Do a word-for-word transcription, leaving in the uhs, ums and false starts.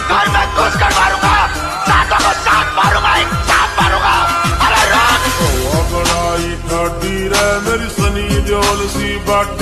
घर में घुस कर मारूंगा, सातों को साथ मारूंगा, एक साथ मारूंगा। अरे रात मेरी सनी देओल सी बाट